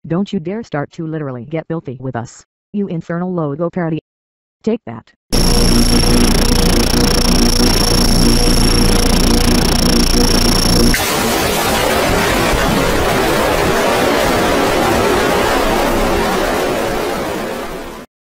Don't you dare start to literally get filthy with us, you infernal logo parody. Take that.